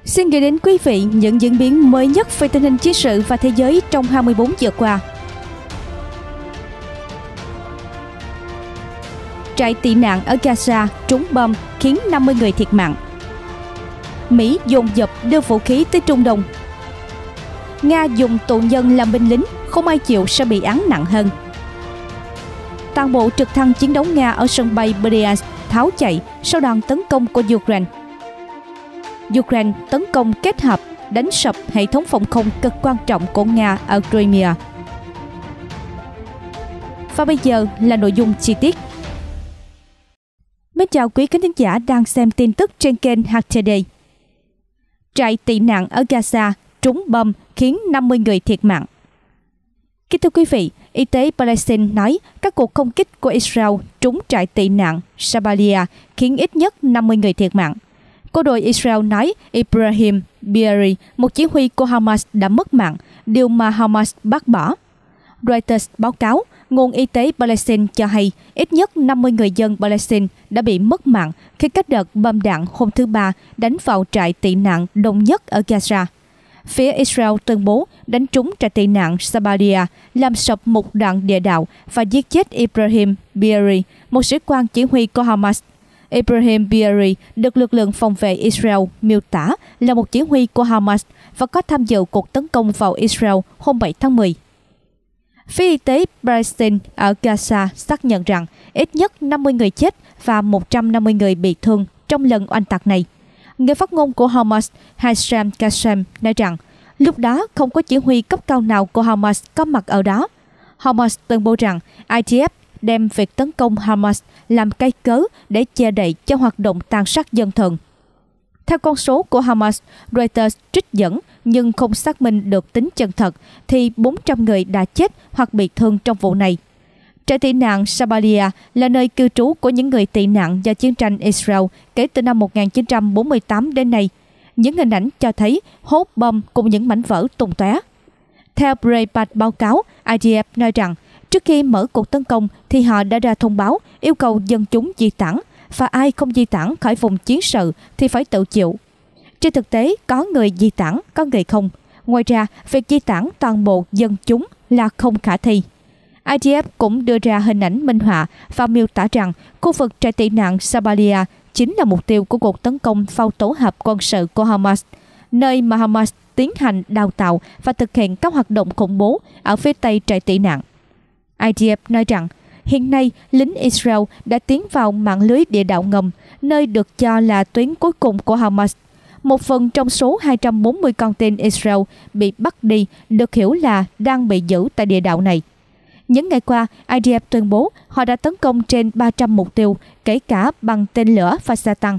Xin gửi đến quý vị những diễn biến mới nhất về tình hình chiến sự và thế giới trong 24 giờ qua. Trại tị nạn ở Gaza trúng bom khiến 50 người thiệt mạng. Mỹ dồn dập đưa vũ khí tới Trung Đông. Nga dùng tù nhân làm binh lính, không ai chịu sẽ bị án nặng hơn. Toàn bộ trực thăng chiến đấu Nga ở sân bay Bryansk tháo chạy sau đòn tấn công của Ukraine. Ukraine tấn công kết hợp đánh sập hệ thống phòng không cực quan trọng của Nga ở Crimea. Và bây giờ là nội dung chi tiết. Mến chào quý khán thính giả đang xem tin tức trên kênh HTD. Trại tị nạn ở Gaza trúng bom khiến 50 người thiệt mạng. Kính thưa quý vị, Y tế Palestine nói các cuộc không kích của Israel trúng trại tị nạn Jabalia khiến ít nhất 50 người thiệt mạng. Quân đội Israel nói Ibrahim Biari, một chỉ huy của Hamas đã mất mạng, điều mà Hamas bác bỏ. Reuters báo cáo, nguồn y tế Palestine cho hay ít nhất 50 người dân Palestine đã bị mất mạng khi các đợt bom đạn hôm thứ Ba đánh vào trại tị nạn đông nhất ở Gaza. Phía Israel tuyên bố đánh trúng trại tị nạn Jabalia, làm sập một đoạn địa đạo và giết chết Ibrahim Biari, một sĩ quan chỉ huy của Hamas. Ibrahim Biari được lực lượng phòng vệ Israel miêu tả là một chỉ huy của Hamas và có tham dự cuộc tấn công vào Israel hôm 7 tháng 10. Phía y tế Palestine ở Gaza xác nhận rằng ít nhất 50 người chết và 150 người bị thương trong lần oanh tạc này. Người phát ngôn của Hamas Hisham Qassem nói rằng lúc đó không có chỉ huy cấp cao nào của Hamas có mặt ở đó. Hamas tuyên bố rằng IDF đem việc tấn công Hamas làm cây cớ để che đậy cho hoạt động tàn sát dân thường. Theo con số của Hamas, Reuters trích dẫn nhưng không xác minh được tính chân thật, thì 400 người đã chết hoặc bị thương trong vụ này. Trại tị nạn Jabalia là nơi cư trú của những người tị nạn do chiến tranh Israel kể từ năm 1948 đến nay. Những hình ảnh cho thấy hố bom cùng những mảnh vỡ tung tóe. Theo Breitbart báo cáo, IDF nói rằng trước khi mở cuộc tấn công thì họ đã ra thông báo yêu cầu dân chúng di tản, và ai không di tản khỏi vùng chiến sự thì phải tự chịu. Trên thực tế, có người di tản, có người không. Ngoài ra, việc di tản toàn bộ dân chúng là không khả thi. IDF cũng đưa ra hình ảnh minh họa và miêu tả rằng khu vực trại tị nạn Jabalia chính là mục tiêu của cuộc tấn công vào tổ hợp quân sự của Hamas, nơi mà Hamas tiến hành đào tạo và thực hiện các hoạt động khủng bố ở phía tây trại tị nạn. IDF nói rằng hiện nay lính Israel đã tiến vào mạng lưới địa đạo ngầm, nơi được cho là tuyến cuối cùng của Hamas. Một phần trong số 240 con tin Israel bị bắt đi được hiểu là đang bị giữ tại địa đạo này. Những ngày qua, IDF tuyên bố họ đã tấn công trên 300 mục tiêu, kể cả bằng tên lửa và xe tăng.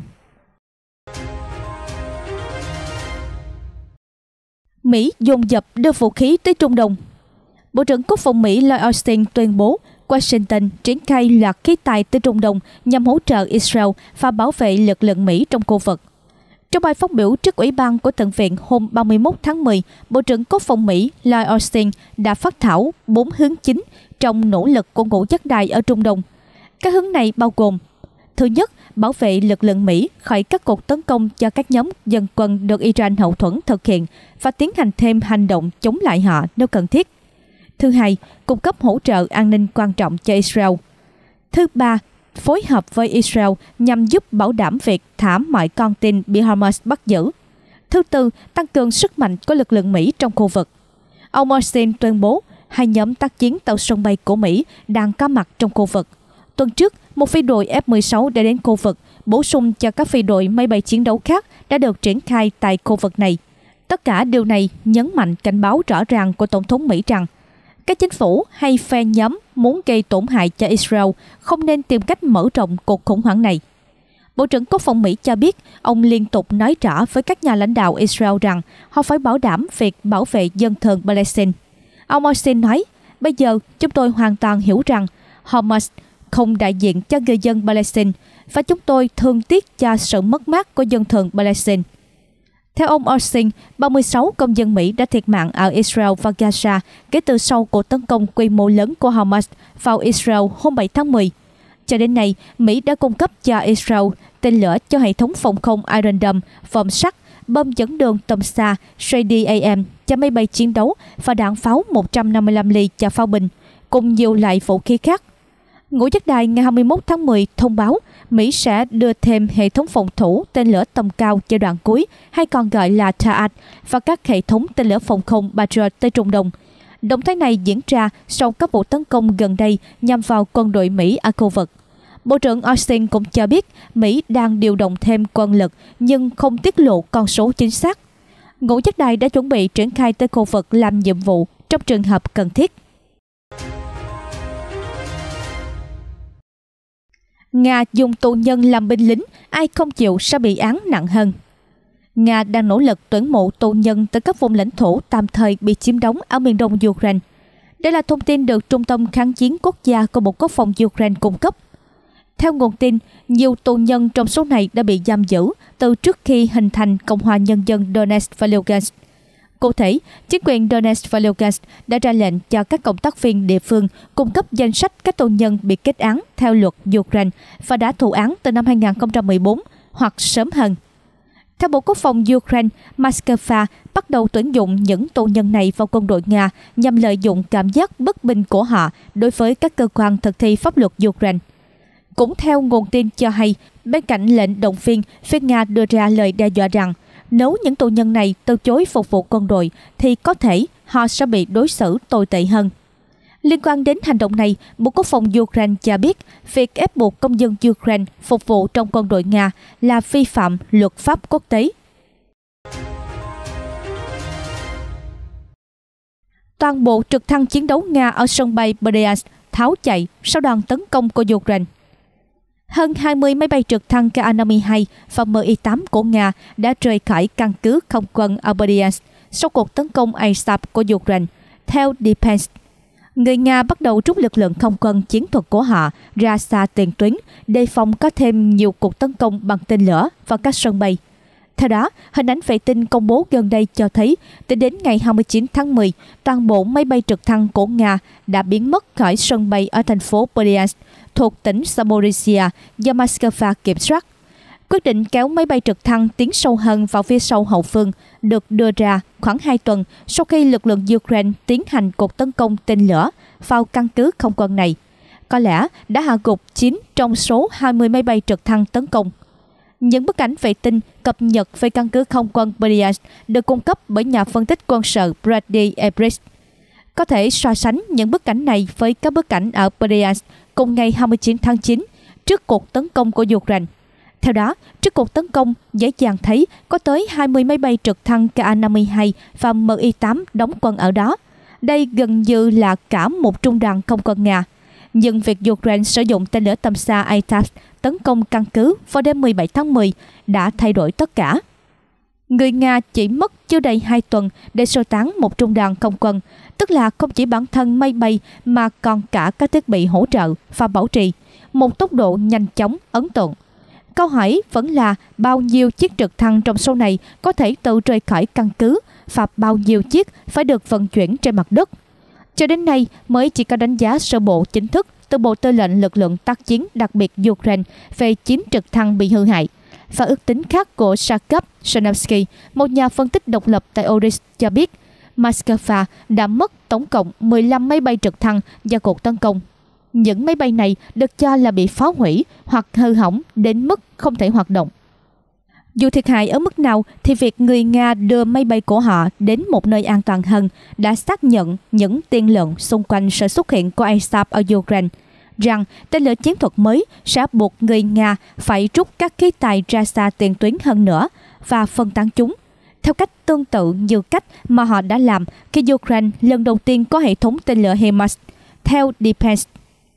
Mỹ dồn dập đưa vũ khí tới Trung Đông. Bộ trưởng Quốc phòng Mỹ Lloyd Austin tuyên bố Washington triển khai loạt khí tài tới Trung Đông nhằm hỗ trợ Israel và bảo vệ lực lượng Mỹ trong khu vực. Trong bài phát biểu trước Ủy ban của Thượng viện hôm 31 tháng 10, Bộ trưởng Quốc phòng Mỹ Lloyd Austin đã phát thảo 4 hướng chính trong nỗ lực của ngũ giác đài ở Trung Đông. Các hướng này bao gồm: thứ nhất, bảo vệ lực lượng Mỹ khỏi các cuộc tấn công do các nhóm dân quân được Iran hậu thuẫn thực hiện và tiến hành thêm hành động chống lại họ nếu cần thiết. Thứ hai, cung cấp hỗ trợ an ninh quan trọng cho Israel. Thứ ba, phối hợp với Israel nhằm giúp bảo đảm việc thả mọi con tin bị Hamas bắt giữ. Thứ tư, tăng cường sức mạnh của lực lượng Mỹ trong khu vực. Ông Austin tuyên bố hai nhóm tác chiến tàu sân bay của Mỹ đang có mặt trong khu vực. Tuần trước, một phi đội F-16 đã đến khu vực, bổ sung cho các phi đội máy bay chiến đấu khác đã được triển khai tại khu vực này. Tất cả điều này nhấn mạnh cảnh báo rõ ràng của Tổng thống Mỹ rằng các chính phủ hay phe nhóm muốn gây tổn hại cho Israel không nên tìm cách mở rộng cuộc khủng hoảng này. Bộ trưởng Quốc phòng Mỹ cho biết ông liên tục nói rõ với các nhà lãnh đạo Israel rằng họ phải bảo đảm việc bảo vệ dân thường Palestine. Ông Austin nói, bây giờ chúng tôi hoàn toàn hiểu rằng Hamas không đại diện cho người dân Palestine và chúng tôi thương tiếc cho sự mất mát của dân thường Palestine. Theo ông Austin, 36 công dân Mỹ đã thiệt mạng ở Israel và Gaza kể từ sau cuộc tấn công quy mô lớn của Hamas vào Israel hôm 7 tháng 10. Cho đến nay, Mỹ đã cung cấp cho Israel tên lửa cho hệ thống phòng không Iron Dome, vòm sắt bom dẫn đường tầm xa JDAM cho máy bay chiến đấu và đạn pháo 155 ly cho pháo binh, cùng nhiều loại vũ khí khác. Ngũ giác đài ngày 21 tháng 10 thông báo Mỹ sẽ đưa thêm hệ thống phòng thủ tên lửa tầm cao giai đoạn cuối, hay còn gọi là THAAD, và các hệ thống tên lửa phòng không Patriot tới Trung Đông. Động thái này diễn ra sau các vụ tấn công gần đây nhằm vào quân đội Mỹ ở khu vực. Bộ trưởng Austin cũng cho biết Mỹ đang điều động thêm quân lực nhưng không tiết lộ con số chính xác. Ngũ giác đài đã chuẩn bị triển khai tới khu vực làm nhiệm vụ trong trường hợp cần thiết. Nga dùng tù nhân làm binh lính, ai không chịu sẽ bị án nặng hơn. Nga đang nỗ lực tuyển mộ tù nhân từ các vùng lãnh thổ tạm thời bị chiếm đóng ở miền đông Ukraine. Đây là thông tin được Trung tâm Kháng chiến Quốc gia của Bộ Quốc phòng Ukraine cung cấp. Theo nguồn tin, nhiều tù nhân trong số này đã bị giam giữ từ trước khi hình thành Cộng hòa Nhân dân Donetsk và Lugansk. Cụ thể, chính quyền Donetsk và Lugansk đã ra lệnh cho các cộng tác viên địa phương cung cấp danh sách các tù nhân bị kết án theo luật Ukraine và đã thụ án từ năm 2014 hoặc sớm hơn. Theo Bộ Quốc phòng Ukraine, Moscow bắt đầu tuyển dụng những tù nhân này vào quân đội Nga nhằm lợi dụng cảm giác bất bình của họ đối với các cơ quan thực thi pháp luật Ukraine. Cũng theo nguồn tin cho hay, bên cạnh lệnh động viên, phía Nga đưa ra lời đe dọa rằng nếu những tù nhân này từ chối phục vụ quân đội thì có thể họ sẽ bị đối xử tồi tệ hơn. Liên quan đến hành động này, Bộ Quốc phòng Ukraine cho biết việc ép buộc công dân Ukraine phục vụ trong quân đội Nga là vi phạm luật pháp quốc tế. Toàn bộ trực thăng chiến đấu Nga ở sân bay Bryansk tháo chạy sau đòn tấn công của Ukraine. Hơn 20 máy bay trực thăng Ka-52 và Mi-8 của Nga đã rời khỏi căn cứ không quân ở Bryansk sau cuộc tấn công ASAP của Ukraine. Theo Defense, người Nga bắt đầu rút lực lượng không quân chiến thuật của họ ra xa tiền tuyến, đề phòng có thêm nhiều cuộc tấn công bằng tên lửa vào các sân bay. Theo đó, hình ảnh vệ tinh công bố gần đây cho thấy, tính đến ngày 29 tháng 10, toàn bộ máy bay trực thăng của Nga đã biến mất khỏi sân bay ở thành phố Bryansk, thuộc tỉnh Zaporizhia do Moscow kiểm soát. Quyết định kéo máy bay trực thăng tiến sâu hơn vào phía sau hậu phương được đưa ra khoảng 2 tuần sau khi lực lượng Ukraine tiến hành cuộc tấn công tên lửa vào căn cứ không quân này. Có lẽ đã hạ gục 9 trong số 20 máy bay trực thăng tấn công. Những bức ảnh vệ tinh cập nhật về căn cứ không quân Bryansk được cung cấp bởi nhà phân tích quân sự Brady Ebris. Có thể so sánh những bức ảnh này với các bức ảnh ở Bryansk cùng ngày 29 tháng 9 trước cuộc tấn công của Ukraine. Theo đó, trước cuộc tấn công, dễ dàng thấy có tới 20 máy bay trực thăng Ka-52 và Mi-8 đóng quân ở đó. Đây gần như là cả một trung đoàn không quân Nga. Nhưng việc Ukraine sử dụng tên lửa tầm xa ATACMS tấn công căn cứ vào đêm 17 tháng 10 đã thay đổi tất cả. Người Nga chỉ mất chưa đầy 2 tuần để sơ tán một trung đoàn không quân, tức là không chỉ bản thân máy bay mà còn cả các thiết bị hỗ trợ và bảo trì, một tốc độ nhanh chóng ấn tượng. Câu hỏi vẫn là bao nhiêu chiếc trực thăng trong số này có thể tự rời khỏi căn cứ và bao nhiêu chiếc phải được vận chuyển trên mặt đất. Cho đến nay mới chỉ có đánh giá sơ bộ chính thức từ Bộ Tư lệnh Lực lượng tác chiến đặc biệt Ukraine về 9 trực thăng bị hư hại. Và ước tính khác của Sakov Shanavsky, một nhà phân tích độc lập tại Oris, cho biết Moscow đã mất tổng cộng 15 máy bay trực thăng do cuộc tấn công. Những máy bay này được cho là bị phá hủy hoặc hư hỏng đến mức không thể hoạt động. Dù thiệt hại ở mức nào thì việc người Nga đưa máy bay của họ đến một nơi an toàn hơn đã xác nhận những tiên lượng xung quanh sự xuất hiện của ASAP ở Ukraine, rằng tên lửa chiến thuật mới sẽ buộc người Nga phải rút các khí tài ra xa tiền tuyến hơn nữa và phân tán chúng, theo cách tương tự như cách mà họ đã làm khi Ukraine lần đầu tiên có hệ thống tên lửa HIMARS, theo Defense.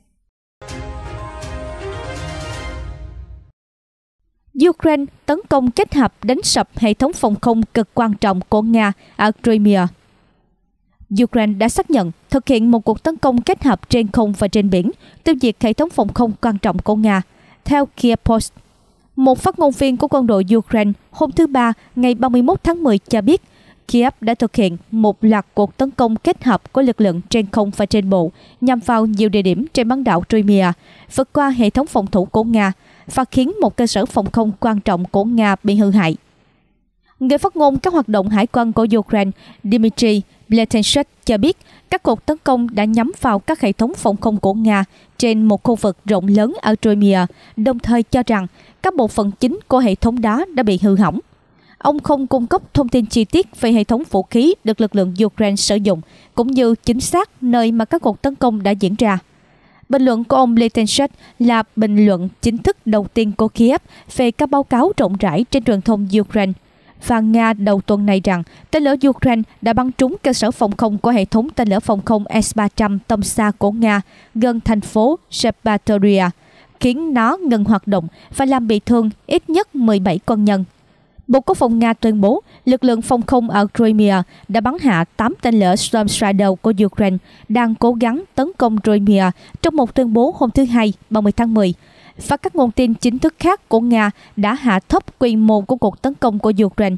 Ukraine tấn công kết hợp đánh sập hệ thống phòng không cực quan trọng của Nga ở Crimea. Ukraine đã xác nhận thực hiện một cuộc tấn công kết hợp trên không và trên biển, tiêu diệt hệ thống phòng không quan trọng của Nga, theo Kiev Post. Một phát ngôn viên của quân đội Ukraine hôm thứ Ba ngày 31 tháng 10 cho biết Kiev đã thực hiện một loạt cuộc tấn công kết hợp của lực lượng trên không và trên bộ nhằm vào nhiều địa điểm trên bán đảo Crimea, vượt qua hệ thống phòng thủ của Nga và khiến một cơ sở phòng không quan trọng của Nga bị hư hại. Người phát ngôn các hoạt động hải quân của Ukraine Dmitry Pletenchuk cho biết các cuộc tấn công đã nhắm vào các hệ thống phòng không của Nga trên một khu vực rộng lớn ở Crimea, đồng thời cho rằng các bộ phận chính của hệ thống đó đã bị hư hỏng. Ông không cung cấp thông tin chi tiết về hệ thống vũ khí được lực lượng Ukraine sử dụng, cũng như chính xác nơi mà các cuộc tấn công đã diễn ra. Bình luận của ông Pletenchuk là bình luận chính thức đầu tiên của Kiev về các báo cáo rộng rãi trên truyền thông Ukraine. Và Nga đầu tuần này rằng tên lửa Ukraine đã bắn trúng cơ sở phòng không của hệ thống tên lửa phòng không S-300 tầm xa của Nga gần thành phố Shepatoria, khiến nó ngừng hoạt động và làm bị thương ít nhất 17 quân nhân. Bộ Quốc phòng Nga tuyên bố lực lượng phòng không ở Crimea đã bắn hạ 8 tên lửa Storm Shadow của Ukraine đang cố gắng tấn công Crimea trong một tuyên bố hôm thứ Hai, 30 tháng 10. Và các nguồn tin chính thức khác của Nga đã hạ thấp quy mô của cuộc tấn công của Ukraine.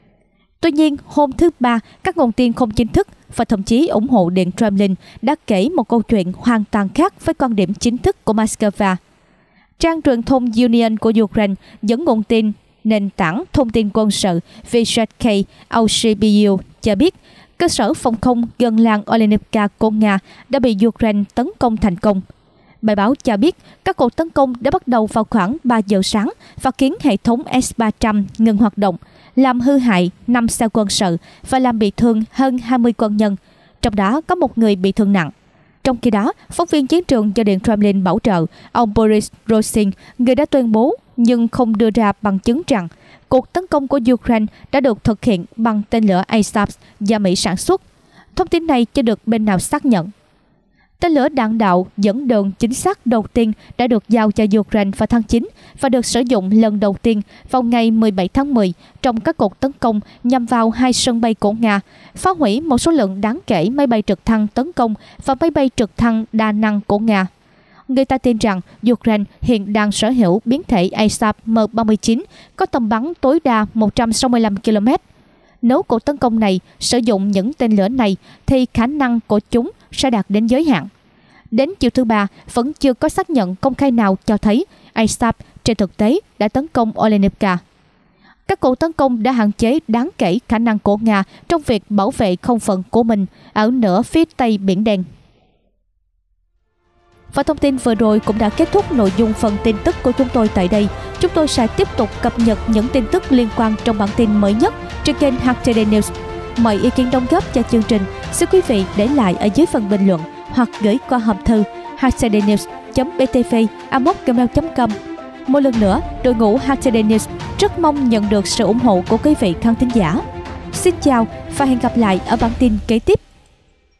Tuy nhiên, hôm thứ Ba, các nguồn tin không chính thức và thậm chí ủng hộ Điện Kremlin đã kể một câu chuyện hoàn toàn khác với quan điểm chính thức của Moscow. Trang truyền thông Union của Ukraine dẫn nguồn tin nền tảng thông tin quân sự VZK Aushibyu cho biết cơ sở phòng không gần làng Olenivka của Nga đã bị Ukraine tấn công thành công. Bài báo cho biết các cuộc tấn công đã bắt đầu vào khoảng 3 giờ sáng và khiến hệ thống S-300 ngừng hoạt động, làm hư hại 5 xe quân sự và làm bị thương hơn 20 quân nhân, trong đó có một người bị thương nặng. Trong khi đó, phóng viên chiến trường do Điện Kremlin bảo trợ, ông Boris Rosin, người đã tuyên bố nhưng không đưa ra bằng chứng rằng cuộc tấn công của Ukraine đã được thực hiện bằng tên lửa ASAPS do Mỹ sản xuất. Thông tin này chưa được bên nào xác nhận. Tên lửa đạn đạo dẫn đường chính xác đầu tiên đã được giao cho Ukraine vào tháng 9 và được sử dụng lần đầu tiên vào ngày 17 tháng 10 trong các cuộc tấn công nhằm vào 2 sân bay của Nga, phá hủy một số lượng đáng kể máy bay trực thăng tấn công và máy bay trực thăng đa năng của Nga. Người ta tin rằng Ukraine hiện đang sở hữu biến thể ASAP M39 có tầm bắn tối đa 165 km. Nếu cuộc tấn công này sử dụng những tên lửa này thì khả năng của chúng sẽ đạt đến giới hạn. Đến chiều thứ Ba, vẫn chưa có xác nhận công khai nào cho thấy ASAP trên thực tế đã tấn công Olenivka. Các cuộc tấn công đã hạn chế đáng kể khả năng của Nga trong việc bảo vệ không phận của mình ở nửa phía Tây Biển Đen. Và thông tin vừa rồi cũng đã kết thúc nội dung phần tin tức của chúng tôi tại đây. Chúng tôi sẽ tiếp tục cập nhật những tin tức liên quan trong bản tin mới nhất trên kênh HTD News. Mọi ý kiến đóng góp cho chương trình xin quý vị để lại ở dưới phần bình luận hoặc gửi qua hòm thư htdnews.btv@gmail.com. Một lần nữa, đội ngũ HTD News rất mong nhận được sự ủng hộ của quý vị khán thính giả. Xin chào và hẹn gặp lại ở bản tin kế tiếp.